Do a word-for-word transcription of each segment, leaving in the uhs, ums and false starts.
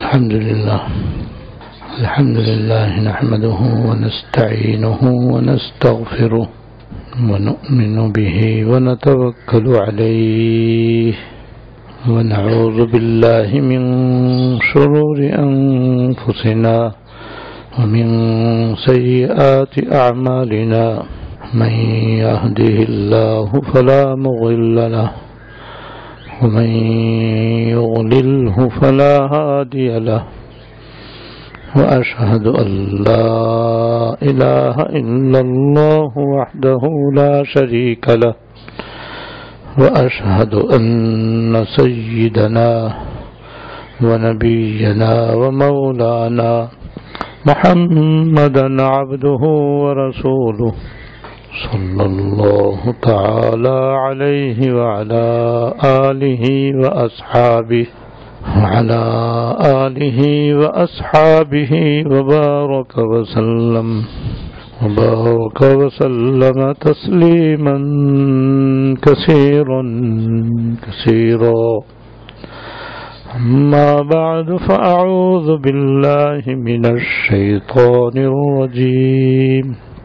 الحمد لله الحمد لله نحمده ونستعينه ونستغفره ونؤمن به ونتوكل عليه ونعوذ بالله من شرور أنفسنا ومن سيئات أعمالنا من يهده الله فلا مضل له ومن يضلله فلا هادي له وأشهد أن لا إله إلا الله وحده لا شريك له وأشهد أن سيدنا ونبينا ومولانا محمدا عبده ورسوله صلى الله تعالى عليه وعلى آله وأصحابه وعلى آله وأصحابه وبارك وسلم وبارك وسلم تسليما كثيرا كثيرا أما بعد فأعوذ بالله من الشيطان الرجيم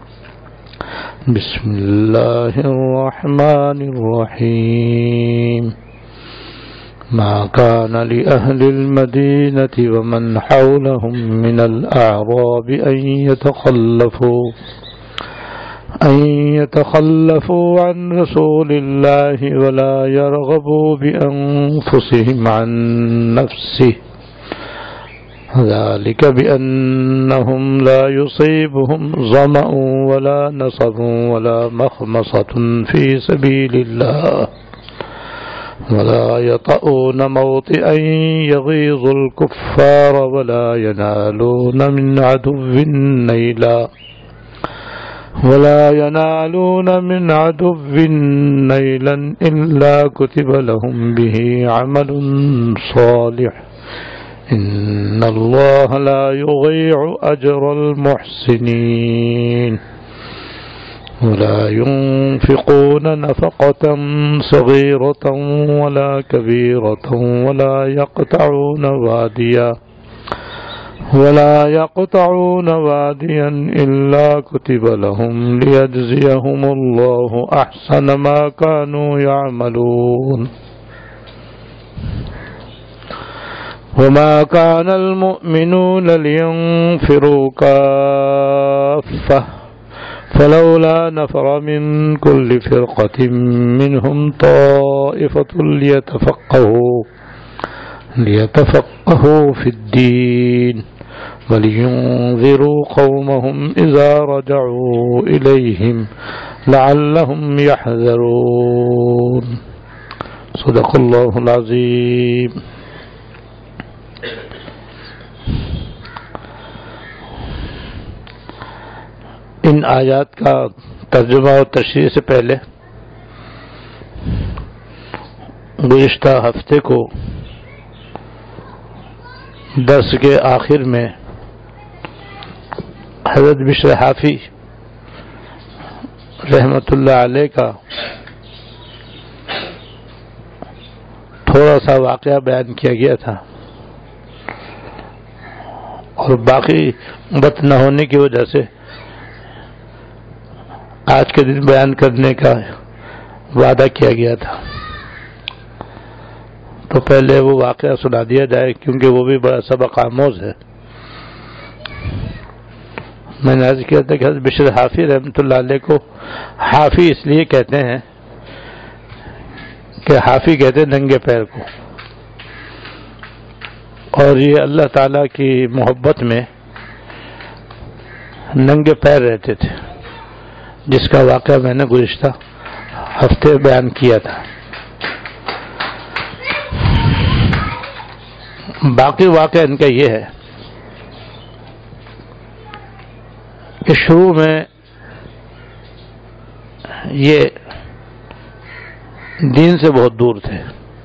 بسم الله الرحمن الرحيم ما كان لأهل المدينة ومن حولهم من الأعراب أن يتخلفوا أن يتخلفوا عن رسول الله ولا يرغبوا بأنفسهم عن نفسه ذلك بأنهم لا يصيبهم ظمأ ولا نصب ولا مخمصة في سبيل الله ولا يطؤون موطئا يغيظ الكفار ولا ينالون من عدو نيلا ولا ينالون من عدو نيلا إلا كتب لهم به عمل صالح إن الله لا يضيع أجر المحسنين ولا ينفقون نفقة صغيرة ولا كبيرة ولا يقطعون واديا ولا يقطعون واديا إلا كتب لهم ليجزيهم الله أحسن ما كانوا يعملون وما كان المؤمنون لينفروا كافة فلولا نفر من كل فرقة منهم طائفة ليتفقهوا ليتفقهوا في الدين ولينذروا قومهم إذا رجعوا إليهم لعلهم يحذرون صدق الله العظيم. ان آیات کا ترجمہ اور تشریح سے پہلے گزشتہ ہفتے کو درس کے آخر میں حضرت بشر حافی رحمۃ اللہ علیہ کا تھوڑا سا واقعہ بیان کیا گیا تھا اور باقی وقت نہ ہونے کی وجہ سے آج کے دن بیان کرنے کا وعدہ کیا گیا تھا، تو پہلے وہ واقعہ سنا دیا جائے کیونکہ وہ بھی بڑا سبق آموز ہے۔ میں نے عرض کیا تھا کہ حضرت بشر حافی رحمۃ اللہ علیہ کو حافی اس لیے کہتے ہیں کہ حافی کہتے ہیں ننگے پیر کو، اور یہ اللہ تعالی کی محبت میں ننگے پیر رہتے تھے، جس کا واقعہ میں نے گزشتہ ہفتے بیان کیا تھا۔ باقی واقعہ ان کا یہ ہے کہ شروع میں یہ دین سے بہت دور تھے،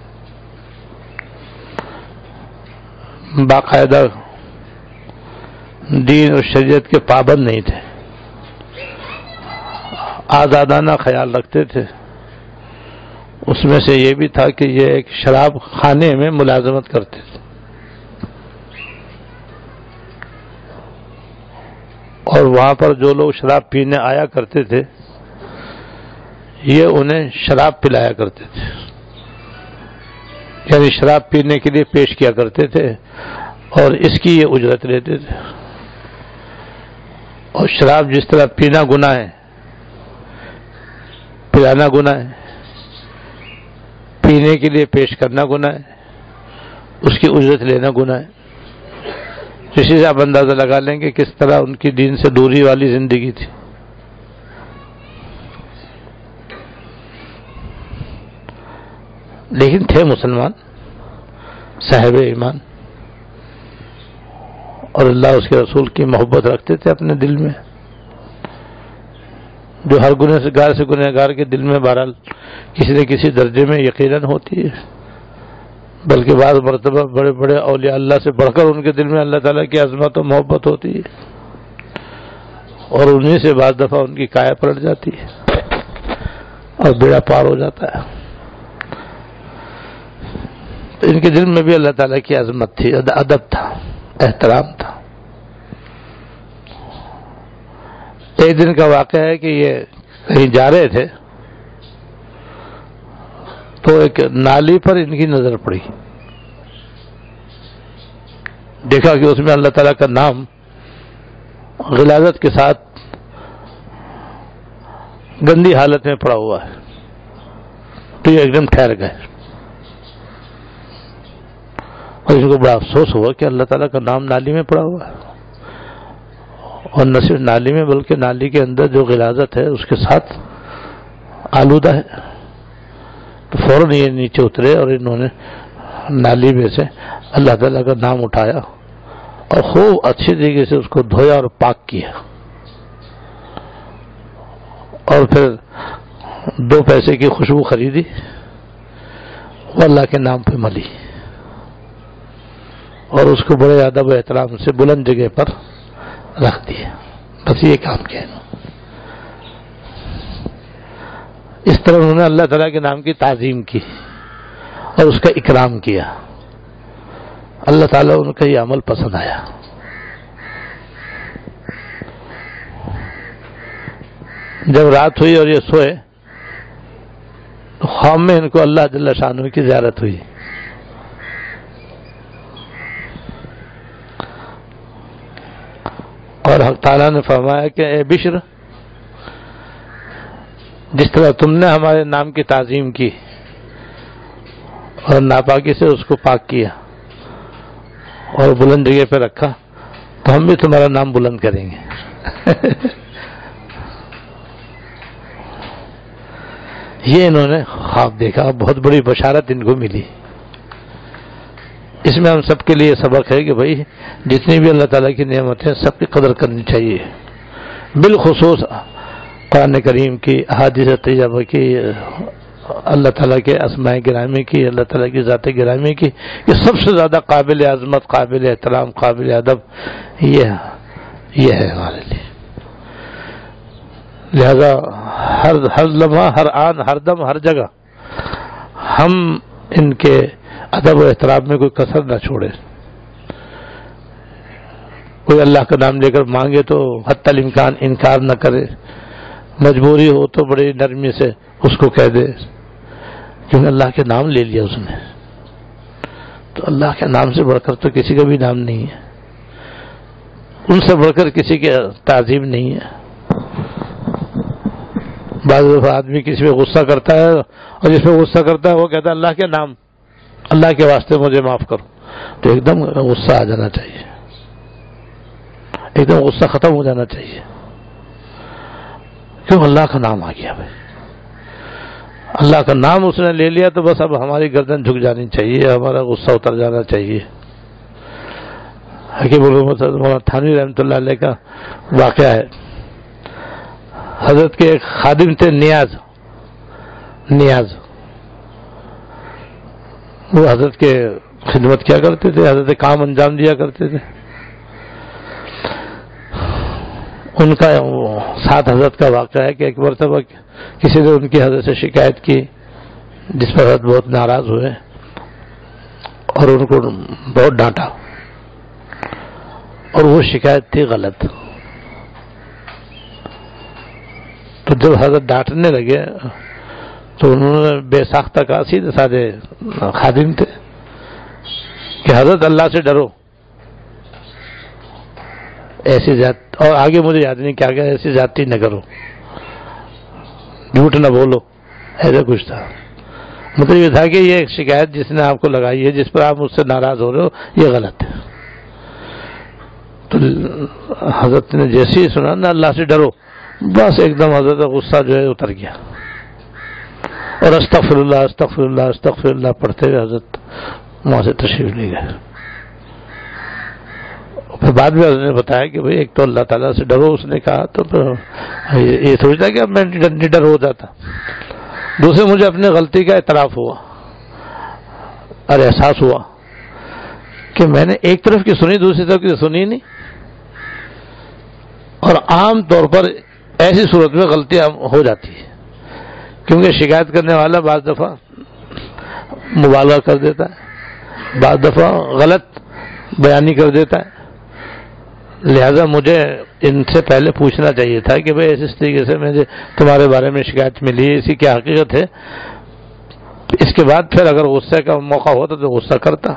باقاعدہ دین اور شریعت کے پابند نہیں تھے، آزادانہ خیال رکھتے تھے، اس میں سے یہ بھی تھا کہ یہ ایک شراب خانے میں ملازمت کرتے تھے. اور وہاں پر جو لوگ شراب پینے آیا کرتے تھے یہ انہیں شراب پلایا کرتے تھے، یعنی شراب پینے کے لیے پیش کیا کرتے تھے اور اس کی یہ اجرت لیتے تھے۔ اور شراب جس طرح پینا گناہ ہے، پلانا گناہ ہے، پینے کے لیے پیش کرنا گناہ ہے، اس کی اجرت لینا گناہ ہے۔ اسی سے آپ اندازہ لگا لیں گے کس طرح ان کی دین سے دوری والی زندگی تھی۔ لیکن تھے مسلمان، صاحب ایمان، اور اللہ اس کے رسول کی محبت رکھتے تھے اپنے دل میں، جو ہر گنہ سے گار سے گنہ گار کے دل میں بہرحال کسی نہ کسی درجے میں یقیناً ہوتی ہے، بلکہ بعض مرتبہ بڑے بڑے اولیاء اللہ سے بڑھ کر ان کے دل میں اللہ تعالیٰ کی عظمت و محبت ہوتی ہے، اور انہیں سے بعض دفعہ ان کی کایا پلٹ جاتی ہے اور بیڑا پار ہو جاتا ہے۔ تو ان کے دل میں بھی اللہ تعالیٰ کی عظمت تھی، ادب تھا، احترام تھا۔ ایک دن کا واقعہ ہے کہ یہ کہیں جا رہے تھے تو ایک نالی پر ان کی نظر پڑی، دیکھا کہ اس میں اللہ تعالیٰ کا نام غلاظت کے ساتھ گندی حالت میں پڑا ہوا ہے، تو یہ ایک دم ٹھہر گئے اور اس کو بڑا افسوس ہوا کہ اللہ تعالیٰ کا نام نالی میں پڑا ہوا ہے، اور نہ صرف نالی میں بلکہ نالی کے اندر جو غلاظت ہے اس کے ساتھ آلودہ ہے۔ تو فوراً یہ نیچے اترے اور انہوں نے نالی میں سے اللہ تعالیٰ کا نام اٹھایا اور خوب اچھی طریقے سے اس کو دھویا اور پاک کیا، اور پھر دو پیسے کی خوشبو خریدی وہ اللہ کے نام پہ ملی اور اس کو بڑے ادب و احترام سے بلند جگہ پر رکھ دیا۔ بس یہ کام کیا ہے۔ اس طرح انہوں نے اللہ تعالیٰ کے نام کی تعظیم کی اور اس کا اکرام کیا، اللہ تعالیٰ ان کا یہ عمل پسند آیا۔ جب رات ہوئی اور یہ سوئے تو خواب میں ان کو اللہ جل شانہ کی زیارت ہوئی، اور حق تعالیٰ نے فرمایا کہ اے بشر، جس طرح تم نے ہمارے نام کی تعظیم کی اور ناپاکی سے اس کو پاک کیا اور بلند جگہ پہ رکھا، تو ہم بھی تمہارا نام بلند کریں گے۔ یہ انہوں نے خواب دیکھا، بہت بڑی بشارت ان کو ملی۔ اس میں ہم سب کے لیے سبق ہے کہ بھائی جتنی بھی اللہ تعالیٰ کی نعمتیں سب کی قدر کرنی چاہیے، بالخصوص قرآن کریم کی، احادیث طیبہ کی، اللہ تعالیٰ کے اسماء گرامی کی، اللہ تعالیٰ کی ذات گرامی کی، یہ سب سے زیادہ قابل عظمت، قابل احترام، قابل ادب یہ یہ ہے ہمارے لیے۔ لہذا ہر ہر لمحہ، ہر آن، ہر دم، ہر جگہ ہم ان کے ادب و احترام میں کوئی کسر نہ چھوڑے۔ کوئی اللہ کا نام لے کر مانگے تو حتی الامکان انکار نہ کرے، مجبوری ہو تو بڑی نرمی سے اس کو کہہ دے، کیونکہ اللہ کے نام لے لیا اس نے، تو اللہ کے نام سے بڑھ کر تو کسی کا بھی نام نہیں ہے، ان سے بڑھ کر کسی کی تعظیم نہیں ہے۔ بعض دفعہ آدمی کسی پہ غصہ کرتا ہے اور جس پہ غصہ کرتا ہے وہ کہتا ہے اللہ کے نام، اللہ کے واسطے مجھے معاف کرو، تو ایک دم غصہ آ جانا چاہیے، ایک دم غصہ ختم ہو جانا چاہیے، کیوں؟ اللہ کا نام آ گیا بھائی، اللہ کا نام اس نے لے لیا تو بس اب ہماری گردن جھک جانی چاہیے، ہمارا غصہ اتر جانا چاہیے۔ حکیم علومت مولانا تھانوی رحمۃ اللہ علیہ کا واقعہ ہے، حضرت کے ایک خادم تھے نیاز نیاز وہ حضرت کے خدمت کیا کرتے تھے، حضرت کام انجام دیا کرتے تھے۔ ان کا ساتھ حضرت کا واقعہ ہے کہ ایک مرتبہ کسی نے ان کی حضرت سے شکایت کی، جس پر حضرت بہت ناراض ہوئے اور ان کو بہت ڈانٹا، اور وہ شکایت تھی غلط، جب حضرت ڈانٹنے لگے تو انہوں نے بے ساختہ کہا، سیدھے سادے خادم تھے کہ حضرت اللہ سے ڈرو، ایسی ذات، اور آگے مجھے یاد نہیں کیا گیا، ایسی ذاتی نہ کرو، جھوٹ نہ بولو، ایسا کچھ تھا۔ مطلب یہ تھا کہ یہ ایک شکایت جس نے آپ کو لگائی ہے، جس پر آپ مجھ سے ناراض ہو رہے ہو، یہ غلط ہے۔ تو حضرت نے جیسے ہی سنا نا اللہ سے ڈرو، بس ایک دم حضرت کا غصہ جو ہے اتر گیا، اور استغفر اللہ استغفر اللہ استغفر اللہ پڑھتے ہوئے حضرت وہاں سے تشریف لے گئے۔ پھر بعد میں حضرت نے بتایا کہ بھئی ایک تو اللہ تعالیٰ سے ڈرو اس نے کہا، تو پھر یہ سوچتا کہ اب میں نڈر ہو جاتا۔ دوسرے مجھے اپنے غلطی کا اعتراف ہوا اور احساس ہوا کہ میں نے ایک طرف کی سنی، دوسری طرف کی سنی نہیں، اور عام طور پر ایسی صورت میں غلطیاں ہو جاتی ہے، کیونکہ شکایت کرنے والا بعض دفعہ مبالغہ کر دیتا ہے، بعض دفعہ غلط بیانی کر دیتا ہے۔ لہذا مجھے ان سے پہلے پوچھنا چاہیے تھا کہ بھئی اس طریقے سے مجھے تمہارے بارے میں شکایت ملی ہے، اسی کیا حقیقت ہے۔ اس کے بعد پھر اگر غصے کا موقع ہوتا تو غصہ کرتا۔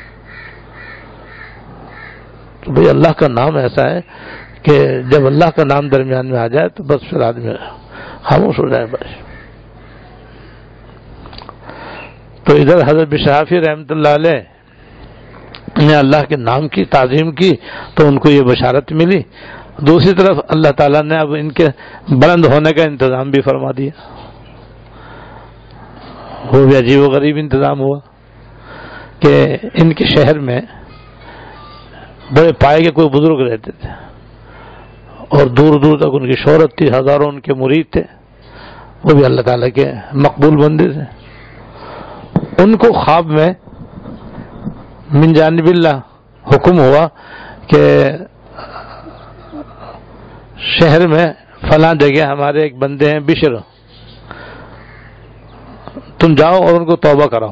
تو بھئی اللہ کا نام ایسا ہے کہ جب اللہ کا نام درمیان میں آ جائے تو بس پھر آدمی خاموش ہو جائے بس۔ تو ادھر حضرت بشرافی رحمۃ اللہ علیہ نے اللہ کے نام کی تعظیم کی تو ان کو یہ بشارت ملی، دوسری طرف اللہ تعالیٰ نے اب ان کے بلند ہونے کا انتظام بھی فرما دیا۔ وہ بھی عجیب و غریب انتظام ہوا کہ ان کے شہر میں بڑے پائے کے کوئی بزرگ رہتے تھے، اور دور دور تک ان کی شہرت تھی، ہزاروں ان کے مرید تھے، وہ بھی اللہ تعالیٰ کے مقبول بندے تھے۔ ان کو خواب میں من جانب اللہ حکم ہوا کہ شہر میں فلاں جگہ ہمارے ایک بندے ہیں بشر، تم جاؤ اور ان کو توبہ کراؤ،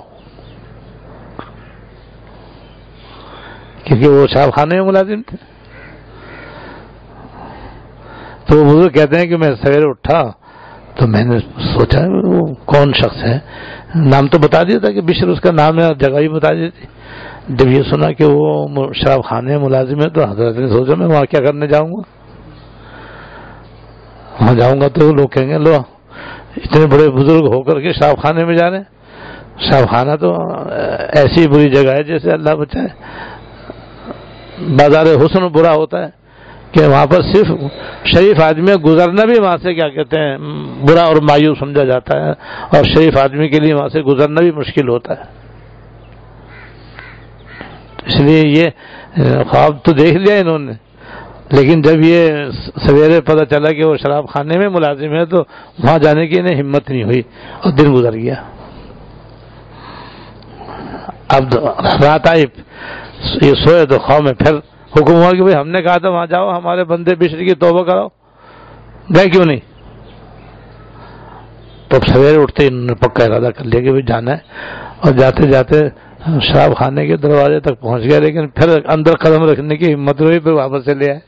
کیونکہ وہ شراب خانے میں ملازم تھے۔ تو وہ بزرگ کہتے ہیں کہ میں سویرے اٹھا تو میں نے سوچا وہ کون شخص ہے، نام تو بتا دیا تھا کہ بشر اس کا نام ہے، اور جگہ بھی بتا دی تھی۔ جب یہ سنا کہ وہ شراب خانے میں ملازم ہے تو حضرت نے سوچا میں وہاں کیا کرنے جاؤں گا، وہاں جاؤں گا تو لوگ کہیں گے لو اتنے بڑے بزرگ ہو کر کے شراب خانے میں جا رہے ہیں۔ شراب خانہ تو ایسی بری جگہ ہے جیسے اللہ بچائے، بازار حسن برا ہوتا ہے کہ وہاں پر صرف شریف آدمی گزرنا بھی وہاں سے کیا کہتے ہیں برا اور مایوس سمجھا جاتا ہے، اور شریف آدمی کے لیے وہاں سے گزرنا بھی مشکل ہوتا ہے۔ اس لیے یہ خواب تو دیکھ لیا انہوں نے، لیکن جب یہ سویرے پتہ چلا کہ وہ شراب خانے میں ملازم ہے تو وہاں جانے کی انہیں ہمت نہیں ہوئی، اور دن گزر گیا۔ اب رات آئی، یہ سوئے تو خواب میں پھر حکم ہوا کہ بھئی ہم نے کہا تھا وہاں جاؤ ہمارے بندے بشر کی توبہ کراؤ، گئے کیوں نہیں؟ تو سویرے اٹھتے ہی انہوں نے پکا ارادہ کر لیا کہ بھئی جانا ہے، اور جاتے جاتے شراب خانے کے دروازے تک پہنچ گیا، لیکن پھر اندر قدم رکھنے کی ہمت ہوئی، پھر واپس سے لے آئے۔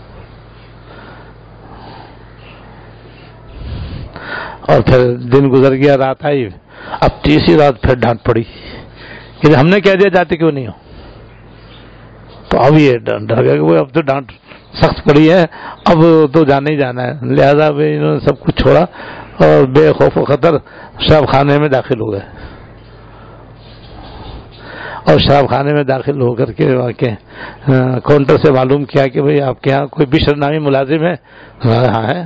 اور پھر دن گزر گیا، رات آئی، اب تیسری رات پھر ڈانٹ پڑی کہ ہم نے کہہ دیا جاتے کیوں نہیں ہو۔ تو اب یہ ڈر گیا کہ وہ اب تو ڈانٹ سخت پڑی ہے، اب تو جانا ہی جانا ہے، لہذا انہوں نے سب کچھ چھوڑا اور بے خوف و خطر شراب خانے میں داخل ہو گئے۔ اور شراب خانے میں داخل ہو کر کے وہاں کے کاؤنٹر سے معلوم کیا کہ بھئی آپ کے یہاں کوئی بشر نامی ملازم ہے؟ ہاں ہے۔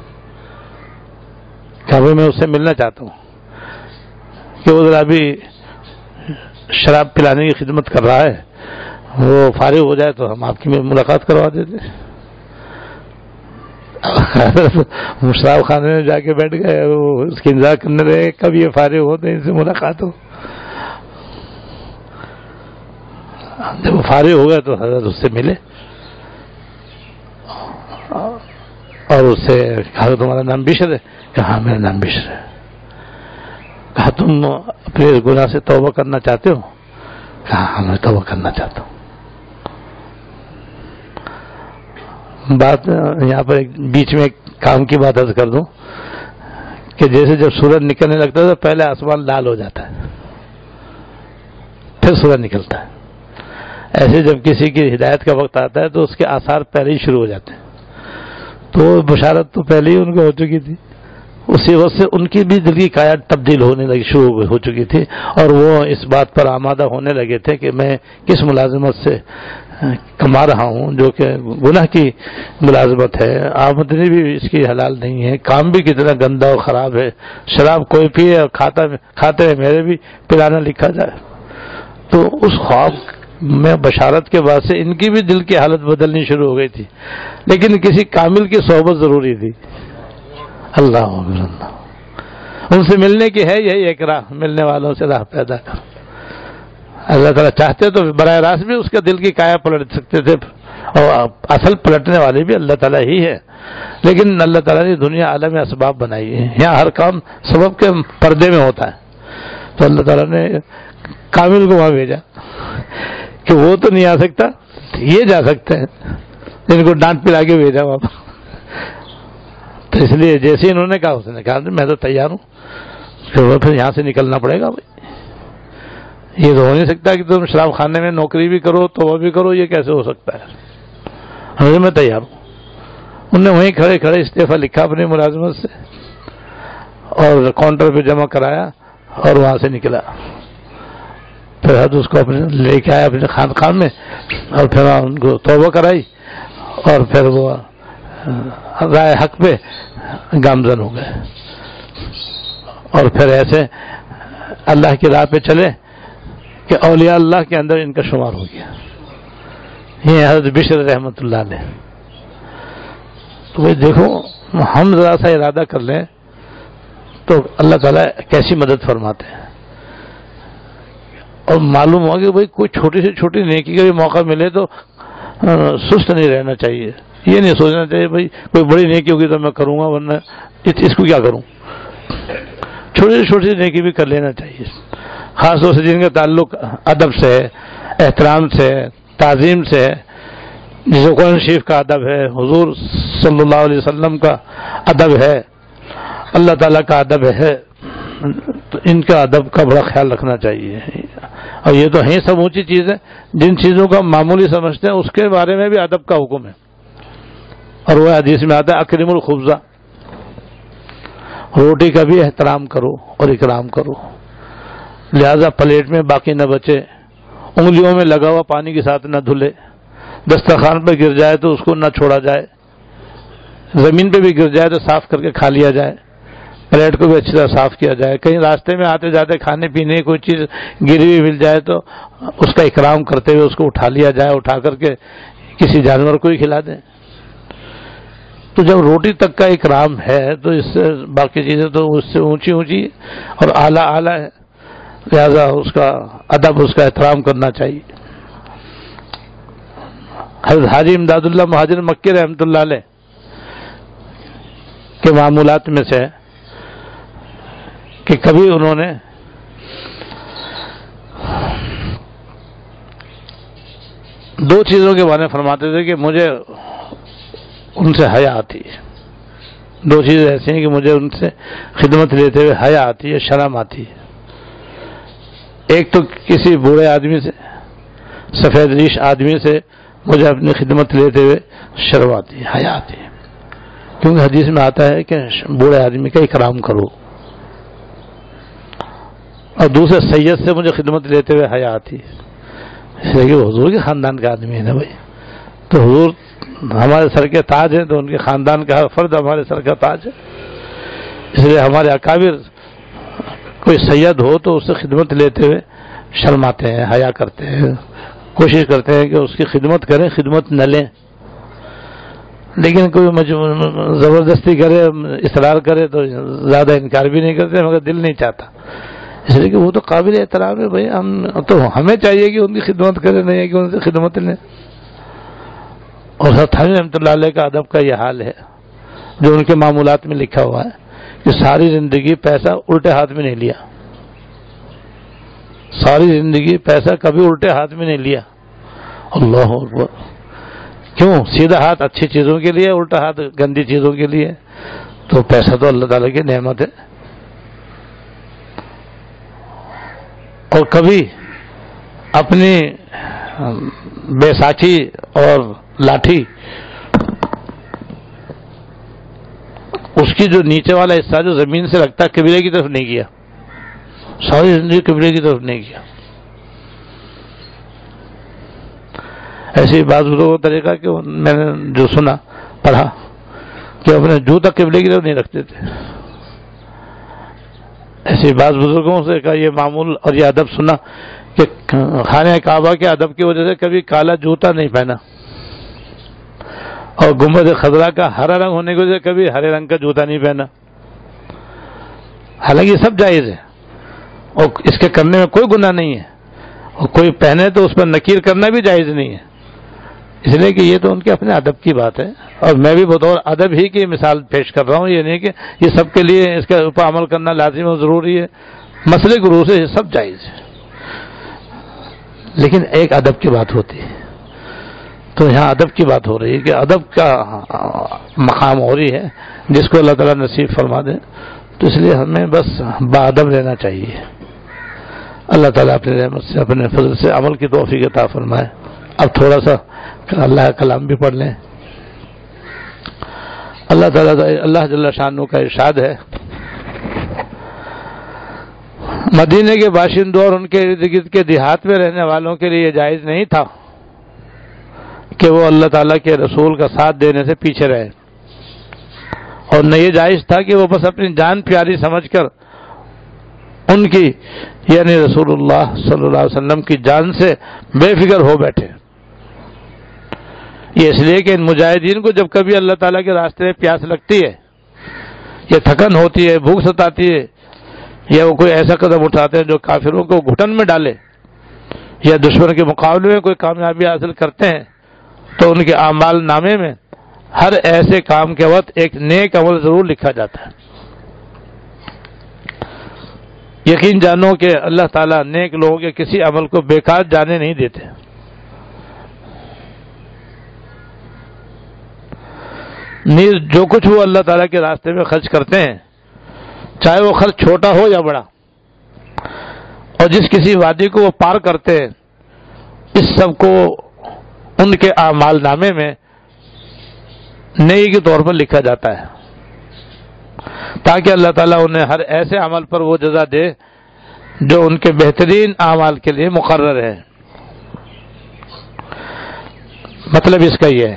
کہا بھئی میں اس سے ملنا چاہتا ہوں کہ وہ ذرا ابھی شراب پلانے کی خدمت کر رہا ہے، وہ فارغ ہو جائے تو ہم آپ کی ملاقات کروا دیتے۔ شراب خانے میں جا کے بیٹھ گئے، وہ اس کی انتظار کرنے رہے کب یہ فارغ ہوتے ہیں ان سے ملاقات ہو۔ جب وہ فارغ ہو گئے تو حضرت اس سے ملے اور اس سے کہا تمہارا نام بشر ہے؟ کہا ہاں میرا نام بشر ہے۔ کہا تم اپنے گناہ سے توبہ کرنا چاہتے ہو؟ کہا ہاں میں توبہ کرنا چاہتا ہوں۔ بات یہاں پر ایک بیچ میں ایک کام کی بات عرض کر دوں کہ جیسے جب سورج نکلنے لگتا ہے تو پہلے آسمان لال ہو جاتا ہے، پھر سورج نکلتا ہے. ایسے جب کسی کی ہدایت کا وقت آتا ہے تو اس کے آثار پہلے ہی شروع ہو جاتے ہیں. تو بشارت تو پہلے ہی ان کو ہو چکی تھی، اسی وقت سے ان کی بھی دل کی کایا تبدیل ہونے لگی شروع ہو چکی تھی، اور وہ اس بات پر آمادہ ہونے لگے تھے کہ میں کس ملازمت سے کما رہا ہوں جو کہ گناہ کی ملازمت ہے، آمدنی بھی اس کی حلال نہیں ہے، کام بھی کتنا گندا اور خراب ہے، شراب کوئی پیے اور کھاتا کھاتے ہیں میرے بھی پلانا لکھا جائے. تو اس خواب میں بشارت کے بعد سے ان کی بھی دل کی حالت بدلنی شروع ہو گئی تھی، لیکن کسی کامل کی صحبت ضروری تھی. اللہ اللہ ان سے ملنے کی ہے یہی ایک راہ، ملنے والوں سے راہ پیدا کر. اللہ تعالیٰ چاہتے تو براہ راست بھی اس کے دل کی کایا پلٹ سکتے تھے، اور اصل پلٹنے والے بھی اللہ تعالیٰ ہی ہے، لیکن اللہ تعالیٰ نے دنیا عالم اسباب بنائی ہے، یہاں ہر کام سبب کے پردے میں ہوتا ہے. تو اللہ تعالیٰ نے کامل کو وہاں بھیجا کہ وہ تو نہیں آ سکتا، یہ جا سکتے ہیں، ان کو ڈانٹ پلا کے بھیجا وہاں. تو اس لیے جیسے انہوں نے کہا اس نے کہا میں تو تیار ہوں، پھر پھر یہاں سے نکلنا پڑے گا. بھائی یہ تو ہو نہیں سکتا کہ تم شراب خانے میں نوکری بھی کرو تو وہ بھی کرو، یہ کیسے ہو سکتا ہے؟ میں تیار ہوں. انہوں نے وہیں کھڑے کھڑے استعفیٰ لکھا اپنی ملازمت سے اور کاؤنٹر پہ جمع کرایا اور وہاں سے نکلا. پھر حد اس کو اپنے لے کے آیا اپنے خان خان میں، اور پھر ان کو توبہ کرائی، اور پھر وہ رائے حق پہ گامزن ہو گئے، اور پھر ایسے اللہ کی راہ پہ چلے کہ اولیاء اللہ کے اندر ان کا شمار ہو گیا. یہ حضرت بشر رحمۃ اللہ علیہ. تو وہ دیکھو ہم ذرا سا ارادہ کر لیں تو اللہ تعالیٰ کیسی مدد فرماتے ہیں، اور معلوم ہوا کہ بھائی کوئی چھوٹی سے چھوٹی نیکی کا بھی موقع ملے تو سست نہیں رہنا چاہیے. یہ نہیں سوچنا چاہیے بھائی کوئی بڑی نیکی ہوگی تو میں کروں گا ورنہ اس کو کیا کروں. چھوٹی سے چھوٹی نیکی بھی کر لینا چاہیے، خاص طور سے جن کا تعلق ادب سے ہے، احترام سے ہے، تعظیم سے ہے، جسے قرآن شریف کا ادب ہے، حضور صلی اللہ علیہ وسلم کا ادب ہے، اللہ تعالیٰ کا ادب ہے. تو ان کا ادب کا بڑا خیال رکھنا چاہیے. اور یہ تو ہیں سب اونچی چیزیں، جن چیزوں کا معمولی سمجھتے ہیں اس کے بارے میں بھی ادب کا حکم ہے. اور وہ حدیث میں آتا ہے اکرم الخبزہ، روٹی کا بھی احترام کرو اور اکرام کرو، لہذا پلیٹ میں باقی نہ بچے، انگلیوں میں لگا ہوا پانی کے ساتھ نہ دھلے، دسترخوان پہ گر جائے تو اس کو نہ چھوڑا جائے، زمین پہ بھی گر جائے تو صاف کر کے کھا لیا جائے، پلیٹ کو بھی اچھی طرح صاف کیا جائے. کہیں راستے میں آتے جاتے کھانے پینے کوئی چیز گری ہوئی مل جائے تو اس کا اکرام کرتے ہوئے اس کو اٹھا لیا جائے، اٹھا کر کے کسی جانور کو ہی کھلا دیں. تو جب روٹی تک کا اکرام ہے تو اس سے باقی چیزیں تو اس سے اونچی اونچی اور اعلیٰ اعلیٰ ہے، لہذا اس کا ادب، اس کا احترام کرنا چاہیے. حضرت حاجی امداد اللہ مہاجر مکی رحمۃ اللہ علیہ کے معمولات میں سے کہ کبھی انہوں نے دو چیزوں کے بارے میں فرماتے تھے کہ مجھے ان سے حیا آتی ہے. دو چیزیں ایسی ہیں کہ مجھے ان سے خدمت لیتے ہوئے حیا آتی ہے، شرم آتی ہے. ایک تو کسی بوڑھے آدمی سے، سفید ریش آدمی سے مجھے اپنی خدمت لیتے ہوئے شرم آتی ہے، حیا آتی ہے، کیونکہ حدیث میں آتا ہے کہ بوڑھے آدمی کا اکرام کرو. اور دوسرے سید سے مجھے خدمت لیتے ہوئے حیا آتی ہے، اس لیے کہ وہ حضور کے خاندان کا آدمی ہے نا بھائی. تو حضور ہمارے سر کے تاج ہیں تو ان کے خاندان کا ہر فرد ہمارے سر کا تاج ہے. اس لیے ہمارے اکابر کوئی سید ہو تو اس سے خدمت لیتے ہوئے شرماتے ہیں، حیا کرتے ہیں، کوشش کرتے ہیں کہ اس کی خدمت کریں، خدمت نہ لیں. لیکن کوئی زبردستی کرے، اصرار کرے تو زیادہ انکار بھی نہیں کرتے، مگر دل نہیں چاہتا. اس لیے کہ وہ تو قابل احترام ہے بھائی، ہم تو ہمیں چاہیے کہ ان کی خدمت کریں، نہیں ہے کہ ان سے خدمت لیں. اور حضرت حاجی رحمۃ اللہ علیہ کا ادب کا یہ حال ہے جو ان کے معمولات میں لکھا ہوا ہے کہ ساری زندگی پیسہ الٹے ہاتھ میں نہیں لیا، ساری زندگی پیسہ کبھی الٹے ہاتھ میں نہیں لیا. اللہ اکبر. کیوں؟ سیدھا ہاتھ اچھی چیزوں کے لیے، الٹا ہاتھ گندی چیزوں کے لیے. تو پیسہ تو اللہ تعالیٰ کی نعمت ہے. اور کبھی اپنی بیساکھی اور لاٹھی اس کی جو نیچے والا حصہ جو زمین سے لگتا ہے قبلے کی طرف نہیں کیا, ساری زندگی قبلے کی طرف نہیں کیا. ایسے ہی بعض لوگوں کا طریقہ کہ میں نے جو سنا پڑھا کہ اپنے جوتا قبلے کی طرف نہیں رکھتے تھے. ایسے بعض بزرگوں سے کا یہ معمول اور یہ ادب سنا کہ خانہ کعبہ کے ادب کی وجہ سے کبھی کالا جوتا نہیں پہنا, اور گنبد خضرا کا ہرا رنگ ہونے کی وجہ سے کبھی ہرے رنگ کا جوتا نہیں پہنا. حالانکہ یہ سب جائز ہے اور اس کے کرنے میں کوئی گناہ نہیں ہے, اور کوئی پہنے تو اس پر نکیر کرنا بھی جائز نہیں ہے, اس لیے کہ یہ تو ان کے اپنے ادب کی بات ہے. اور میں بھی بطور ادب ہی کی مثال پیش کر رہا ہوں, یہ نہیں کہ یہ سب کے لیے اس کے اوپر عمل کرنا لازم اور ضروری ہے. مسئلے کی روح سے یہ سب جائز ہے, لیکن ایک ادب کی بات ہوتی ہے. تو یہاں ادب کی بات ہو رہی ہے کہ ادب کا مقام ہو رہی ہے جس کو اللہ تعالیٰ نصیب فرما دے. تو اس لیے ہمیں بس باادب لینا چاہیے. اللہ تعالیٰ اپنے رحمت سے اپنے فضل سے عمل کی توفیق عطا فرمائے. اب تھوڑا سا اللہ کا کلام بھی پڑھ لیں. اللہ تعالیٰ اللہ جل شانہ کا ارشاد ہے, مدینے کے باشندوں اور ان کے ارد گرد کے دیہات میں رہنے والوں کے لیے یہ جائز نہیں تھا کہ وہ اللہ تعالیٰ کے رسول کا ساتھ دینے سے پیچھے رہے, اور نہ یہ جائز تھا کہ وہ بس اپنی جان پیاری سمجھ کر ان کی یعنی رسول اللہ صلی اللہ علیہ وسلم کی جان سے بے فکر ہو بیٹھے. یہ اس لیے کہ ان مجاہدین کو جب کبھی اللہ تعالیٰ کے راستے میں پیاس لگتی ہے, یا تھکن ہوتی ہے, بھوک ستاتی ہے, یا وہ کوئی ایسا قدم اٹھاتے ہیں جو کافروں کو گھٹن میں ڈالے, یا دشمن کے مقابلے میں کوئی کامیابی حاصل کرتے ہیں, تو ان کے اعمال نامے میں ہر ایسے کام کے وقت ایک نیک عمل ضرور لکھا جاتا ہے. یقین جانو کہ اللہ تعالیٰ نیک لوگوں کے کسی عمل کو بیکار جانے نہیں دیتے. نیز جو کچھ وہ اللہ تعالیٰ کے راستے میں خرچ کرتے ہیں, چاہے وہ خرچ چھوٹا ہو یا بڑا, اور جس کسی وادی کو وہ پار کرتے ہیں, اس سب کو ان کے اعمال نامے میں نیکی کے طور پر لکھا جاتا ہے, تاکہ اللہ تعالیٰ انہیں ہر ایسے عمل پر وہ جزا دے جو ان کے بہترین اعمال کے لیے مقرر ہے. مطلب اس کا یہ ہے,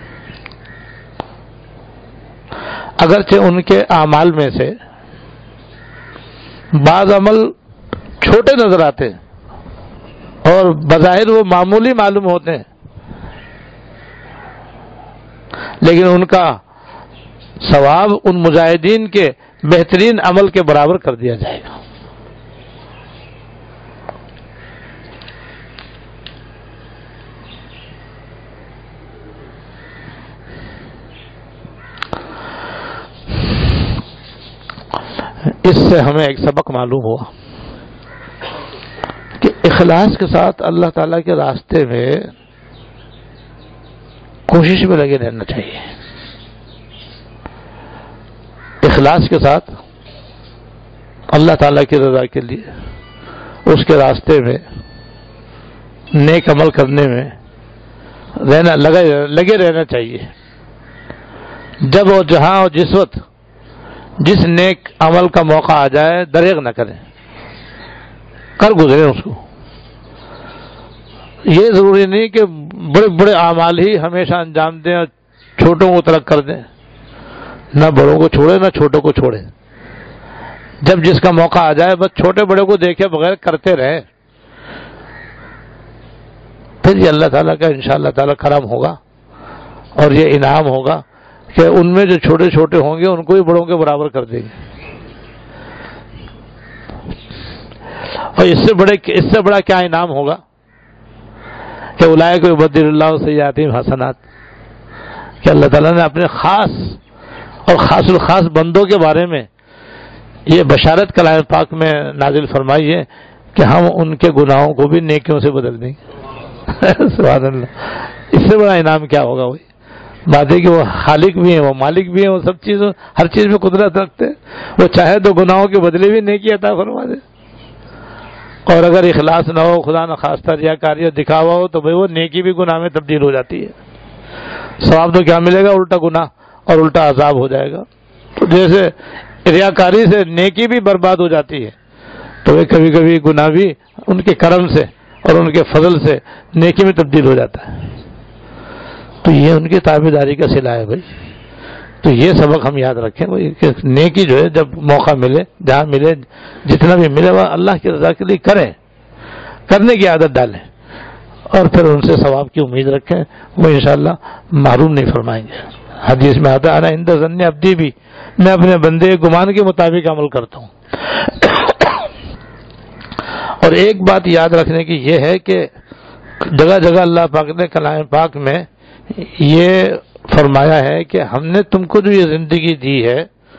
اگرچہ ان کے اعمال میں سے بعض عمل چھوٹے نظر آتے اور بظاہر وہ معمولی معلوم ہوتے ہیں, لیکن ان کا ثواب ان مجاہدین کے بہترین عمل کے برابر کر دیا جائے گا. اس سے ہمیں ایک سبق معلوم ہوا کہ اخلاص کے ساتھ اللہ تعالیٰ کے راستے میں کوشش میں لگے رہنا چاہیے. اخلاص کے ساتھ اللہ تعالیٰ کی رضا کے لیے اس کے راستے میں نیک عمل کرنے میں رہنا لگے لگے رہنا چاہیے. جب اور جہاں اور جس وقت جس نیک عمل کا موقع آ جائے دریغ نہ کریں, کر گزریں اس کو. یہ ضروری نہیں کہ بڑے بڑے اعمال ہی ہمیشہ انجام دیں اور چھوٹوں کو ترک کر دیں. نہ بڑوں کو چھوڑے نہ چھوٹوں کو چھوڑے. جب جس کا موقع آ جائے بس چھوٹے بڑے کو دیکھے بغیر کرتے رہیں, پھر یہ اللہ تعالیٰ کا انشاءاللہ تعالیٰ کرم ہوگا اور یہ انعام ہوگا کہ ان میں جو چھوٹے چھوٹے ہوں گے ان کو بھی بڑوں کے برابر کر دیں گے. اور اس سے بڑے اس سے بڑا کیا انعام ہوگا کہ اولئک یبدل اللہ سیئاتہم حسنات, کہ اللہ تعالیٰ نے اپنے خاص اور خاص الخاص بندوں کے بارے میں یہ بشارت کلام پاک میں نازل فرمائی ہے کہ ہم ان کے گناہوں کو بھی نیکیوں سے بدل دیں گے. سبحان اللہ, اس سے بڑا انعام کیا ہوگا وہی. بات ہے کہ وہ خالق بھی ہیں، وہ مالک بھی ہیں، وہ سب چیزوں ہر چیز میں قدرت رکھتے ہیں. وہ چاہے تو گناہوں کے بدلے بھی نیکی عطا فرما دے، اور اگر اخلاص نہ ہو، خدا نہ خواستہ ریاکاری اور دکھاوا ہو، تو بھئی وہ نیکی بھی گناہ میں تبدیل ہو جاتی ہے. ثواب تو کیا ملے گا؟ الٹا گناہ اور الٹا عذاب ہو جائے گا. تو جیسے ریاکاری سے نیکی بھی برباد ہو جاتی ہے، تو وہ کبھی کبھی گناہ بھی ان کے کرم سے اور ان کے فضل سے نیکی میں تبدیل ہو جاتا ہے. تو یہ ان کی تابعداری کا صلہ ہے بھائی. تو یہ سبق ہم یاد رکھیں بھائی کہ نیکی جو ہے جب موقع ملے، جہاں ملے، جتنا بھی ملے وہ اللہ کی رضا کے لیے کریں، کرنے کی عادت ڈالیں، اور پھر ان سے ثواب کی امید رکھیں. وہ انشاءاللہ محروم نہیں فرمائیں گے. حدیث میں آتا ہے انا عند ظن عبدی بھی، میں اپنے بندے گمان کے مطابق عمل کرتا ہوں. اور ایک بات یاد رکھنے کی یہ ہے کہ جگہ جگہ اللہ پاک نے کلام پاک میں یہ فرمایا ہے کہ ہم نے تم کو جو یہ زندگی دی ہے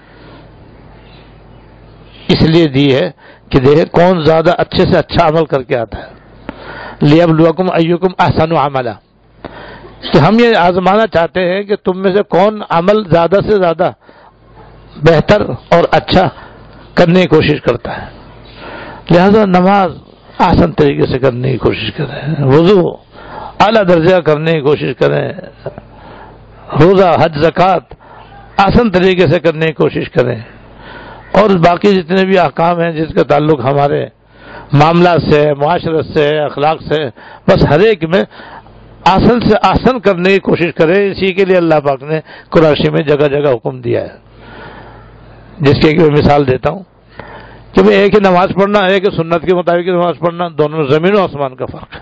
اس لیے دی ہے کہ دیکھے کون زیادہ اچھے سے اچھا عمل کر کے آتا ہے. لیبلوکم ایکم احسن عملا، کہ ہم یہ آزمانا چاہتے ہیں کہ تم میں سے کون عمل زیادہ سے زیادہ بہتر اور اچھا کرنے کی کوشش کرتا ہے. لہذا نماز آسان طریقے سے کرنے کی کوشش کریں، وضو اعلیٰ درجہ کرنے کی کوشش کریں، روزہ حج زکوٰۃ آسان طریقے سے کرنے کی کوشش کریں، اور باقی جتنے بھی احکام ہیں جس کا تعلق ہمارے معاملات سے، معاشرت سے، اخلاق سے، بس ہر ایک میں آسان سے آسان کرنے کی کوشش کریں. اسی کے لیے اللہ پاک نے قرآن میں جگہ جگہ حکم دیا ہے، جس کی میں مثال دیتا ہوں کہ میں ایک ہی نماز پڑھنا، ایک ہی سنت کے مطابق نماز پڑھنا، دونوں میں زمین و آسمان کا فرق ہے.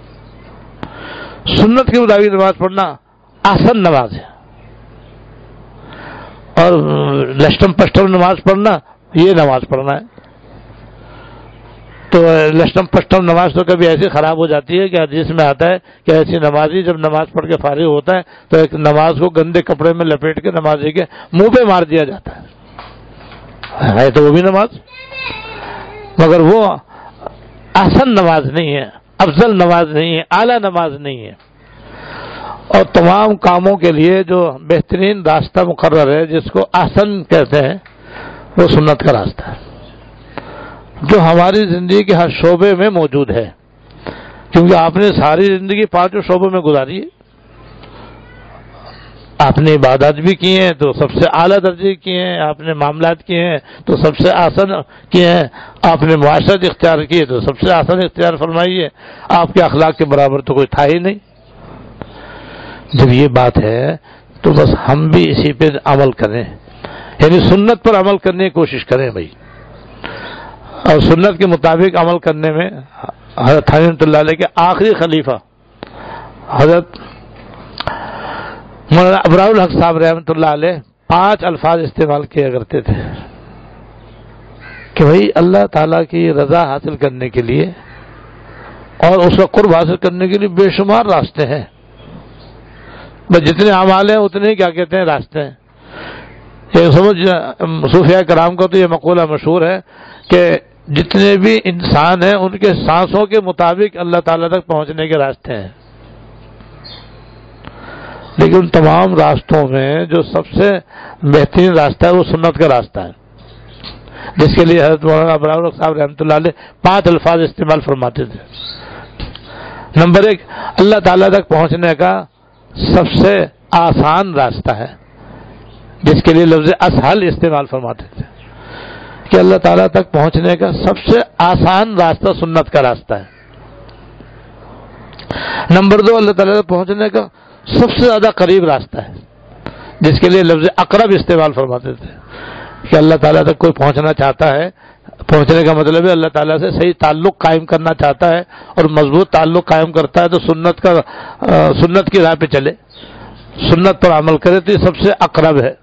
سنت کے مطابق نماز پڑھنا آسان نماز ہے، اور لشٹم پشٹم نماز پڑھنا یہ نماز پڑھنا ہے. تو لشٹم پشٹم نماز تو کبھی ایسی خراب ہو جاتی ہے کہ حدیث میں آتا ہے کہ ایسی نمازی جب نماز پڑھ کے فارغ ہوتا ہے تو ایک نماز کو گندے کپڑے میں لپیٹ کے نمازی کے منہ پہ مار دیا جاتا ہے. ہے تو وہ بھی نماز، مگر وہ آسان نماز نہیں ہے، افضل نماز نہیں ہے، اعلیٰ نماز نہیں ہے. اور تمام کاموں کے لیے جو بہترین راستہ مقرر ہے، جس کو آسن کہتے ہیں، وہ سنت کا راستہ ہے، جو ہماری زندگی کے ہر شعبے میں موجود ہے. کیونکہ آپ نے ساری زندگی پانچوں شعبوں میں گزاری ہے. آپ نے عبادات بھی کی ہیں تو سب سے اعلیٰ درجے کی ہیں، آپ نے معاملات کیے ہیں تو سب سے آسان کیے ہیں، آپ نے معاشرت اختیار کی ہے تو سب سے آسان اختیار فرمائی ہے. آپ کے اخلاق کے برابر تو کوئی تھا ہی نہیں. جب یہ بات ہے تو بس ہم بھی اسی پہ عمل کریں، یعنی سنت پر عمل کرنے کی کوشش کریں بھائی. اور سنت کے مطابق عمل کرنے میں حضرت رحمۃ اللہ علیہ کے آخری خلیفہ حضرت مولانا ابرار الحق صاحب رحمۃ اللہ علیہ پانچ الفاظ استعمال کیا کرتے تھے کہ بھائی اللہ تعالیٰ کی رضا حاصل کرنے کے لیے اور اس کا قرب حاصل کرنے کے لیے بے شمار راستے ہیں. بس جتنے اعمال ہیں اتنے ہی کیا کہتے ہیں راستے ہیں. یہ سمجھ صوفیاء کرام کا تو یہ مقولہ مشہور ہے کہ جتنے بھی انسان ہیں ان کے سانسوں کے مطابق اللہ تعالیٰ تک پہنچنے کے راستے ہیں. لیکن ان تمام راستوں میں جو سب سے بہترین راستہ ہے وہ سنت کا راستہ ہے، جس کے لیے حضرت مولانا ابرار صاحب رحمۃ اللہ علیہ پانچ الفاظ استعمال فرماتے تھے. نمبر ایک، اللہ تعالیٰ تک پہنچنے کا سب سے آسان راستہ ہے، جس کے لیے لفظ اسہل استعمال فرماتے تھے کہ اللہ تعالیٰ تک پہنچنے کا سب سے آسان راستہ سنت کا راستہ ہے. نمبر دو، اللہ تعالیٰ تک پہنچنے کا سب سے زیادہ قریب راستہ ہے، جس کے لیے لفظ اقرب استعمال فرماتے تھے کہ اللہ تعالیٰ تک کوئی پہنچنا چاہتا ہے، پہنچنے کا مطلب ہے اللہ تعالیٰ سے صحیح تعلق قائم کرنا چاہتا ہے اور مضبوط تعلق قائم کرتا ہے تو سنت کا سنت کی راہ پہ چلے، سنت پر عمل کرے تو یہ سب سے اقرب ہے.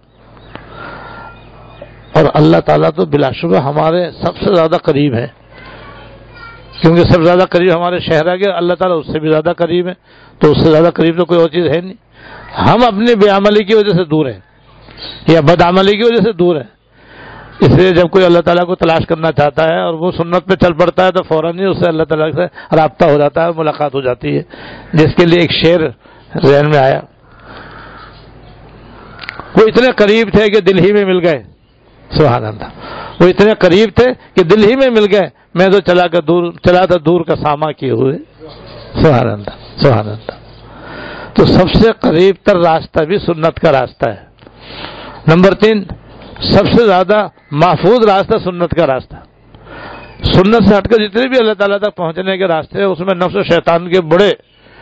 اور اللہ تعالیٰ تو بلا شبہ ہمارے سب سے زیادہ قریب ہے، کیونکہ سب سے زیادہ قریب ہمارے شہر ہے کہ اللہ تعالیٰ اس سے بھی زیادہ قریب ہے، تو اس سے زیادہ قریب تو کوئی اور چیز ہے نہیں. ہم اپنی بے عملی کی وجہ سے دور ہیں یا بد عملی کی وجہ سے دور ہیں. اس لیے جب کوئی اللہ تعالیٰ کو تلاش کرنا چاہتا ہے اور وہ سنت پہ چل پڑتا ہے تو فوراً ہی اس سے اللہ تعالیٰ سے رابطہ ہو جاتا ہے، ملاقات ہو جاتی ہے. جس کے لیے ایک شعر ذہن میں آیا وہ اتنے قریب تھے کہ دل ہی میں مل گئے. سبحان اللہ. وہ اتنے قریب تھے کہ دل ہی میں مل گئے. میں تو چلا کر دور چلا تھا دور کا ساما کیے ہوئے. سبحان اللہ سبحان اللہ. تو سب سے قریب تر راستہ بھی سنت کا راستہ ہے. نمبر تین، سب سے زیادہ محفوظ راستہ سنت کا راستہ. سنت سے ہٹ کر جتنے بھی اللہ تعالیٰ تک پہنچنے کے راستے ہیں اس میں نفس و شیطان کے بڑے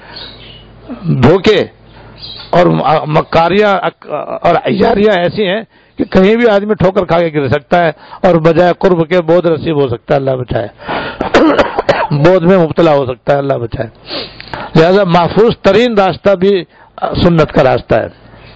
دھوکے اور مکاریاں اور عیاریاں ایسی ہیں کہ کہیں بھی آدمی ٹھوکر کھا کے گر سکتا ہے اور بجائے قرب کے بودھ نصیب ہو سکتا ہے. اللہ بچائے. بودھ میں مبتلا ہو سکتا ہے. اللہ بچائے. لہذا محفوظ ترین راستہ بھی سنت کا راستہ ہے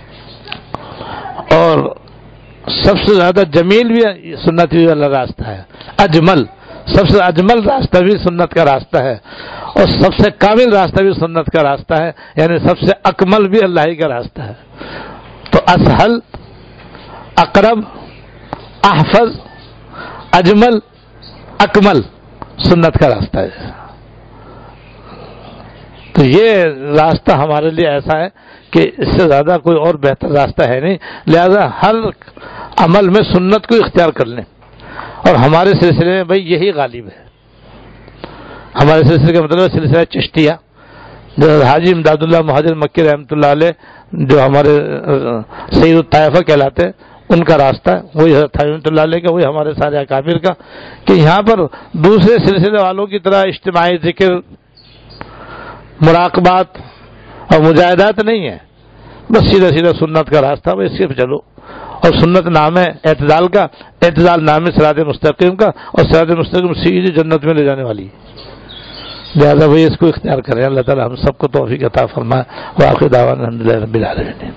اور سب سے زیادہ جمیل بھی سنت ہی والا راستہ ہے. اجمل، سب سے اجمل راستہ بھی سنت کا راستہ ہے اور سب سے کامل راستہ بھی سنت کا راستہ ہے. یعنی سب سے اکمل بھی اللہ ہی کا راستہ ہے. تو اسہل، اقرب، احفظ، اجمل، اکمل سنت کا راستہ ہے. تو یہ راستہ ہمارے لیے ایسا ہے کہ اس سے زیادہ کوئی اور بہتر راستہ ہے نہیں. لہذا ہر عمل میں سنت کو اختیار کر لیں اور ہمارے سلسلے میں بھائی یہی غالب ہے. ہمارے سلسلے کا مطلب سلسلہ چشتیہ جو حاجی امداد اللہ مہاجر مکی رحمۃ اللہ علیہ جو ہمارے سید الطائفہ کہلاتے ان کا راستہ ہے. وہی حضرت رحمۃ اللہ علیہ کا، وہی ہمارے سارے اکابر کا، کہ یہاں پر دوسرے سلسلے والوں کی طرح اجتماعی ذکر، مراقبات اور مجاہدات نہیں ہے. بس سیدھا سیدھا سنت کا راستہ، بس اس پہ چلو. اور سنت نام ہے اعتدال کا، اعتدال نام ہے صراط مستقیم کا، اور صراط مستقیم سیدھی جنت میں لے جانے والی. لہٰذا وہی اس کو اختیار کریں. اللہ تعالیٰ ہم سب کو توفیق عطا فرمائے. وآخر دعوانا الحمدللہ رب العالمین.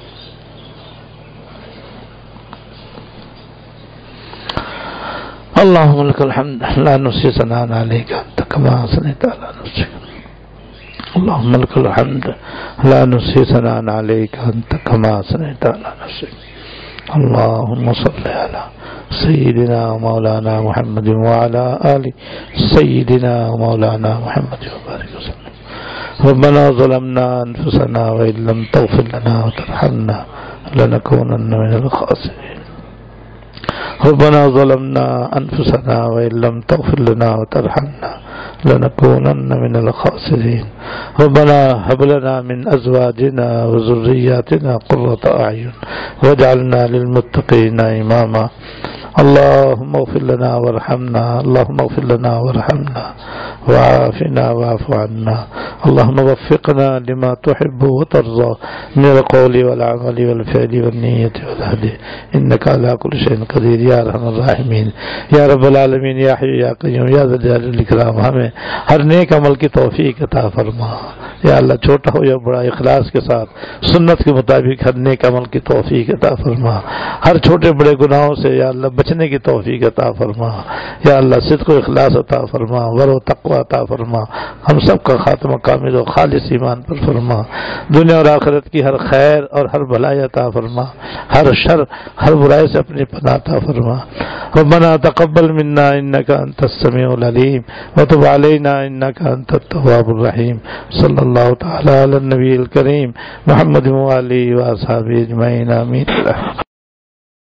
اللهم لك الحمد لا نحصي ثناء عليك أنت كما أثنيت على نفسك. اللهم لك الحمد لا نحصي ثناء عليك أنت كما أثنيت على نفسك. اللهم صل على سيدنا مولانا محمد وعلى آل سيدنا مولانا محمد وبارك وسلم. ربنا ظلمنا أنفسنا وإن لم تغفر لنا وترحمنا لنكونن من الخاسرين. ربنا ظلمنا أنفسنا وإن لم تغفر لنا وترحمنا لنكونن من الخاسرين. ربنا هب لنا من أزواجنا وذرياتنا قرة أعين واجعلنا للمتقين إماما. اللهم اغفر لنا وارحمنا، اللهم اغفر لنا وارحمنا وعافنا واعف عنا. اللهم وفقنا لما تحب وترضى من القول والعمل والفعل والنية والهدي إنك على كل شيء قدير يا ارحم الراحمين یا رب العالمین یا حی یا قیوم یا ذا الجلال والاکرام. ہمیں ہر نیک عمل کی توفیق عطا فرما. یا اللہ چھوٹا ہو یا بڑا اخلاص کے ساتھ سنت کے مطابق ہر نیک عمل کی توفیق عطا فرما. ہر چھوٹے بڑے گناہوں سے یا اللہ بچنے کی توفیق عطا فرما. یا اللہ صدق و اخلاص عطا فرما، ور و تقوی عطا فرما. ہم سب کا خاتمہ کامل و خالص ایمان پر فرما. دنیا اور آخرت کی ہر خیر اور ہر بھلائی عطا فرما. ہر شر ہر برائی سے اپنی پناہ عطا فرما. ربنا تقبل منا انك انت السميع العليم وتب علينا انك انت التواب الرحيم. صلی اللہ تعالی علی النبی الکریم محمد و آلہ و اصحابہ اجمعین. آمین.